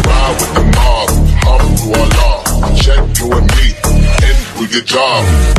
ride with the mob. Alhamdulillah, check you and me, and we get job.